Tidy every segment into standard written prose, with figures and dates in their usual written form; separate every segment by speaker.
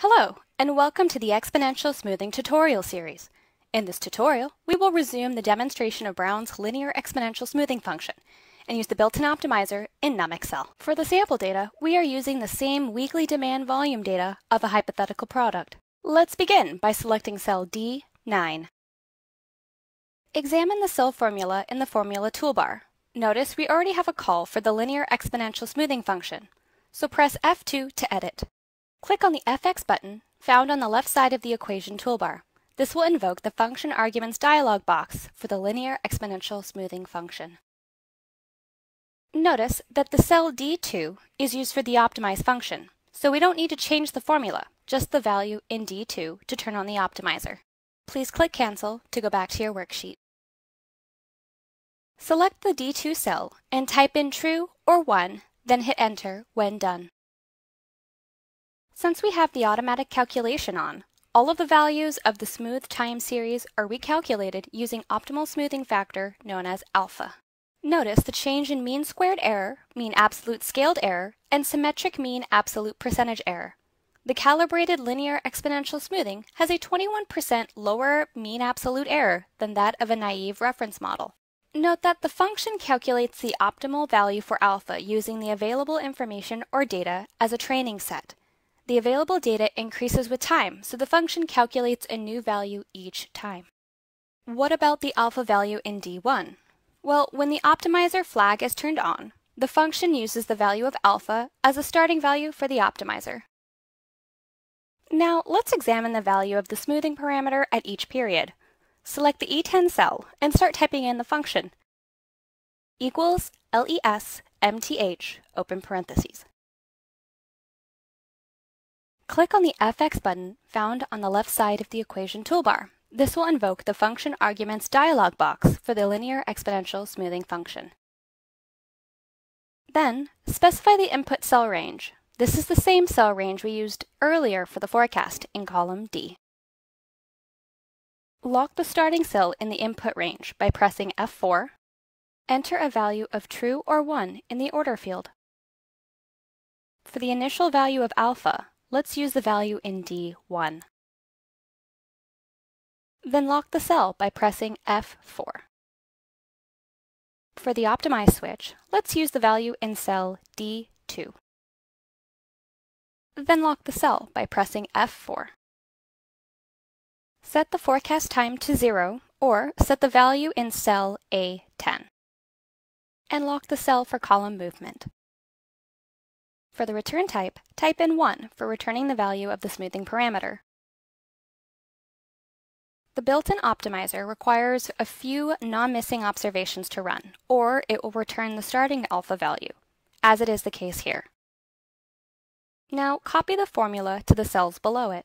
Speaker 1: Hello, and welcome to the Exponential Smoothing tutorial series. In this tutorial, we will resume the demonstration of Brown's linear exponential smoothing function and use the built-in optimizer in NumXL. For the sample data, we are using the same weekly demand volume data of a hypothetical product. Let's begin by selecting cell D9. Examine the cell formula in the formula toolbar. Notice we already have a call for the linear exponential smoothing function, so press F2 to edit. Click on the FX button found on the left side of the equation toolbar. This will invoke the function arguments dialog box for the linear exponential smoothing function. Notice that the cell D2 is used for the optimize function, so we don't need to change the formula, just the value in D2 to turn on the optimizer. Please click Cancel to go back to your worksheet. Select the D2 cell and type in true or 1, then hit Enter when done. Since we have the automatic calculation on, all of the values of the smooth time series are recalculated using optimal smoothing factor known as alpha. Notice the change in mean squared error, mean absolute scaled error, and symmetric mean absolute percentage error. The calibrated linear exponential smoothing has a 21% lower mean absolute error than that of a naive reference model. Note that the function calculates the optimal value for alpha using the available information or data as a training set. The available data increases with time, so the function calculates a new value each time. What about the alpha value in D1? Well, when the optimizer flag is turned on, the function uses the value of alpha as a starting value for the optimizer. Now, let's examine the value of the smoothing parameter at each period. Select the E10 cell and start typing in the function equals LES open parentheses. Click on the FX button found on the left side of the equation toolbar. This will invoke the function arguments dialog box for the linear exponential smoothing function. Then, specify the input cell range. This is the same cell range we used earlier for the forecast in column D. Lock the starting cell in the input range by pressing F4. Enter a value of true or 1 in the order field. For the initial value of alpha, let's use the value in D1. Then lock the cell by pressing F4. For the optimize switch, let's use the value in cell D2. Then lock the cell by pressing F4. Set the forecast time to 0 or set the value in cell A10. And lock the cell for column movement. For the return type, type in 1 for returning the value of the smoothing parameter. The built-in optimizer requires a few non-missing observations to run, or it will return the starting alpha value, as it is the case here. Now copy the formula to the cells below it.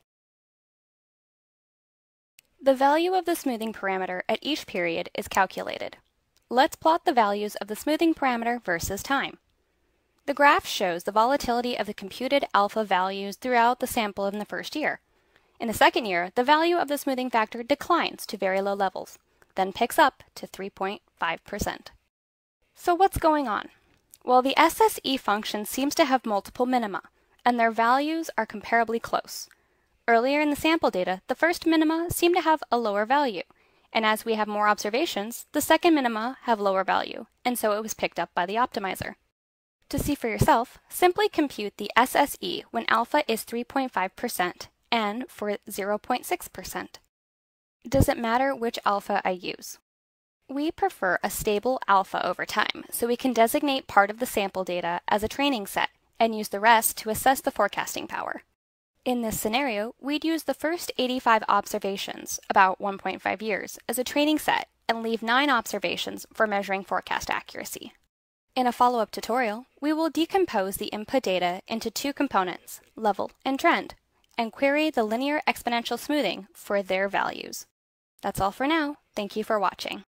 Speaker 1: The value of the smoothing parameter at each period is calculated. Let's plot the values of the smoothing parameter versus time. The graph shows the volatility of the computed alpha values throughout the sample in the first year. In the second year, the value of the smoothing factor declines to very low levels, then picks up to 3.5%. So what's going on? Well, the SSE function seems to have multiple minima, and their values are comparably close. Earlier in the sample data, the first minima seem to have a lower value, and as we have more observations, the second minima have lower value, and so it was picked up by the optimizer. To see for yourself, simply compute the SSE when alpha is 3.5% and for 0.6%. Does it matter which alpha I use? We prefer a stable alpha over time, so we can designate part of the sample data as a training set and use the rest to assess the forecasting power. In this scenario, we'd use the first 85 observations, about 1.5 years, as a training set and leave 9 observations for measuring forecast accuracy. In a follow-up tutorial, we will decompose the input data into 2 components, level and trend, and query the linear exponential smoothing for their values. That's all for now. Thank you for watching.